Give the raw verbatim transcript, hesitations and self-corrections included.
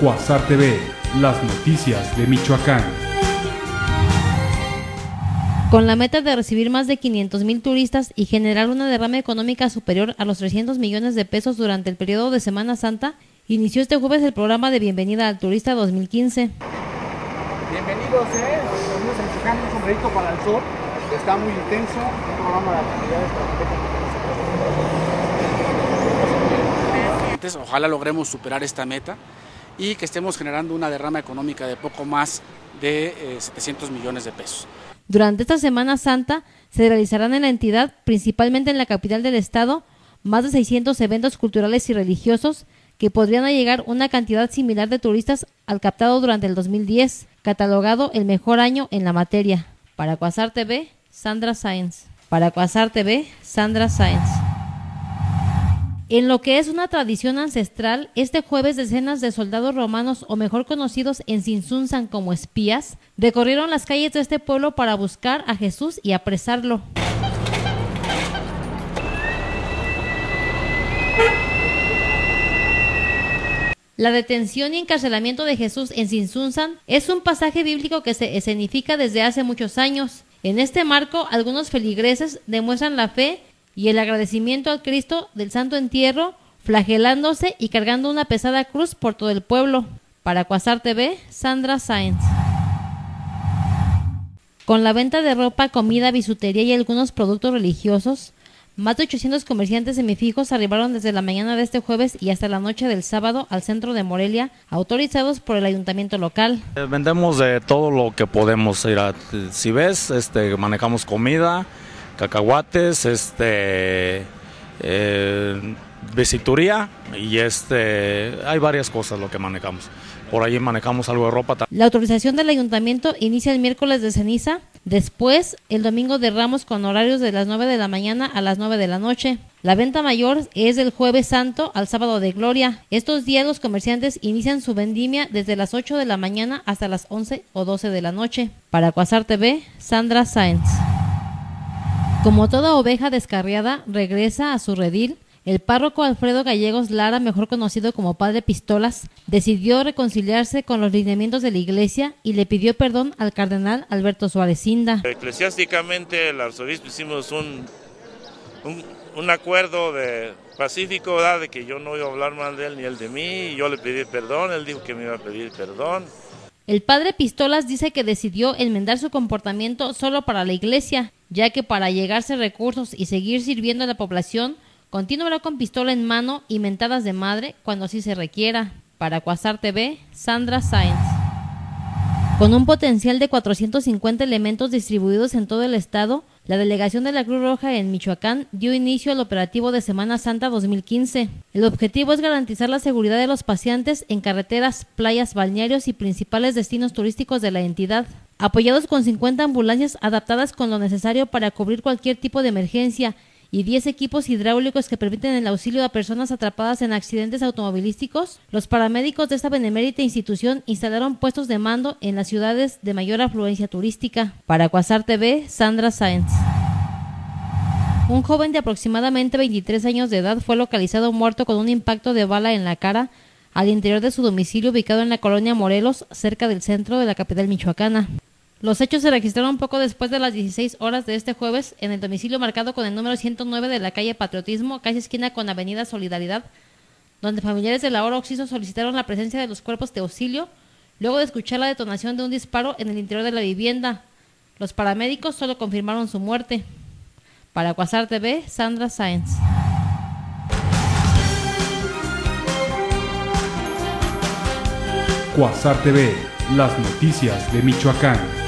Cuasar T V, las noticias de Michoacán. Con la meta de recibir más de quinientos mil turistas y generar una derrama económica superior a los trescientos millones de pesos durante el periodo de Semana Santa, inició este jueves el programa de Bienvenida al Turista dos mil quince. Bienvenidos, eh, venimos a Michoacán, un sombrerito para el sol, está muy intenso, un programa de actividades para... Ojalá logremos superar esta meta y que estemos generando una derrama económica de poco más de eh, setecientos millones de pesos. Durante esta Semana Santa se realizarán en la entidad, principalmente en la capital del estado, más de seiscientos eventos culturales y religiosos que podrían llegar una cantidad similar de turistas al captado durante el dos mil diez, catalogado el mejor año en la materia. Para Cuasar T V, Sandra Sáenz. Para Cuasar T V, Sandra Sáenz. En lo que es una tradición ancestral, este jueves decenas de soldados romanos, o mejor conocidos en Tzintzuntzan como espías, recorrieron las calles de este pueblo para buscar a Jesús y apresarlo. La detención y encarcelamiento de Jesús en Tzintzuntzan es un pasaje bíblico que se escenifica desde hace muchos años. En este marco, algunos feligreses demuestran la fe y el agradecimiento al Cristo del Santo Entierro, flagelándose y cargando una pesada cruz por todo el pueblo. Para Cuasar T V, Sandra Sáenz. Con la venta de ropa, comida, bisutería y algunos productos religiosos, más de ochocientos comerciantes semifijos arribaron desde la mañana de este jueves y hasta la noche del sábado al centro de Morelia, autorizados por el ayuntamiento local. Vendemos de todo lo que podemos. Ir a, si ves, este, manejamos comida, cacahuates, este, eh, visituría y este, hay varias cosas lo que manejamos. Por ahí manejamos algo de ropa. La autorización del ayuntamiento inicia el miércoles de ceniza, después el domingo de Ramos con horarios de las nueve de la mañana a las nueve de la noche. La venta mayor es del jueves santo al sábado de gloria. Estos días los comerciantes inician su vendimia desde las ocho de la mañana hasta las once o doce de la noche. Para Cuasar T V, Sandra Sáenz. Como toda oveja descarriada regresa a su redil, el párroco Alfredo Gallegos Lara, mejor conocido como Padre Pistolas, decidió reconciliarse con los lineamientos de la iglesia y le pidió perdón al cardenal Alberto Suárez Inda. Eclesiásticamente el arzobispo hicimos un, un, un acuerdo de pacífico, ¿verdad? De que yo no iba a hablar mal de él ni él de mí, y yo le pedí perdón, él dijo que me iba a pedir perdón. El Padre Pistolas dice que decidió enmendar su comportamiento solo para la iglesia, ya que para llegarse recursos y seguir sirviendo a la población, continuará con pistola en mano y mentadas de madre cuando así se requiera. Para Cuasar T V, Sandra Sáenz. Con un potencial de cuatrocientos cincuenta elementos distribuidos en todo el estado, la delegación de la Cruz Roja en Michoacán dio inicio al operativo de Semana Santa dos mil quince. El objetivo es garantizar la seguridad de los paseantes en carreteras, playas, balnearios y principales destinos turísticos de la entidad. Apoyados con cincuenta ambulancias adaptadas con lo necesario para cubrir cualquier tipo de emergencia y diez equipos hidráulicos que permiten el auxilio a personas atrapadas en accidentes automovilísticos, los paramédicos de esta benemérita institución instalaron puestos de mando en las ciudades de mayor afluencia turística. Para Cuasar T V, Sandra Sáenz. Un joven de aproximadamente veintitrés años de edad fue localizado muerto con un impacto de bala en la cara al interior de su domicilio ubicado en la colonia Morelos, cerca del centro de la capital michoacana. Los hechos se registraron poco después de las dieciséis horas de este jueves en el domicilio marcado con el número ciento nueve de la calle Patriotismo, casi esquina con Avenida Solidaridad, donde familiares de la hora Oxiso solicitaron la presencia de los cuerpos de auxilio luego de escuchar la detonación de un disparo en el interior de la vivienda. Los paramédicos solo confirmaron su muerte. Para Cuasar T V, Sandra Sáenz. Cuasar T V, las noticias de Michoacán.